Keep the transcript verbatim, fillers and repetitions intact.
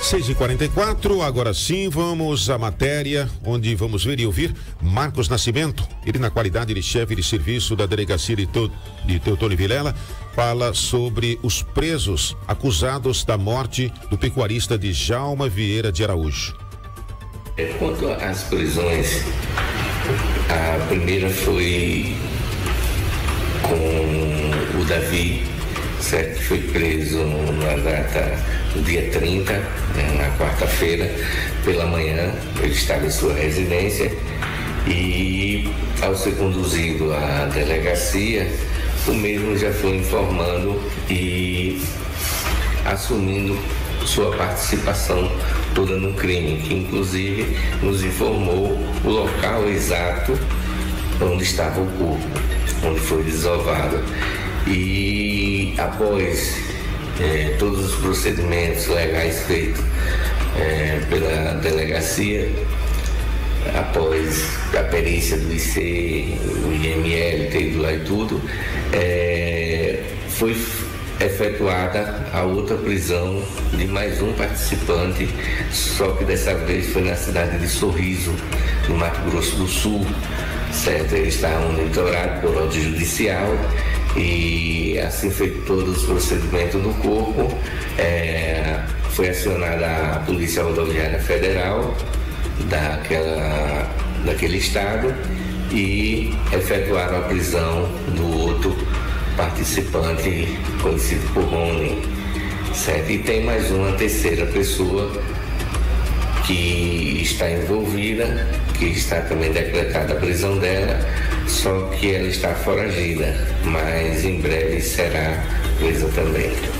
seis e quarenta e quatro, agora sim vamos à matéria onde vamos ver e ouvir Marcos Nascimento. Ele, na qualidade de chefe de serviço da delegacia de, Teu, de Teutônio Vilela, fala sobre os presos acusados da morte do pecuarista Djalma Vieira de Araújo. Quanto às prisões, a primeira foi com o Davi, certo? Foi preso na data do dia trinta, né, na quarta-feira, pela manhã. Ele estava em sua residência e, ao ser conduzido à delegacia, o mesmo já foi informando e assumindo sua participação toda no crime, que inclusive nos informou o local exato onde estava o corpo, onde foi desovado. E após eh, todos os procedimentos legais feitos eh, pela delegacia, após a perícia do I C, o I M L, ter ido lá e tudo, eh, foi efetuada a outra prisão de mais um participante, só que dessa vez foi na cidade de Sorriso, no Mato Grosso do Sul, certo? Ele está monitorado por ordem judicial e assim feito todos os procedimentos do corpo, é, foi acionada a Polícia Rodoviária Federal daquela, daquele estado e efetuaram a prisão do outro participante, conhecido por Rony, certo? E tem mais uma terceira pessoa que está envolvida, que está também decretada a prisão dela, só que ela está foragida, mas em breve será presa também.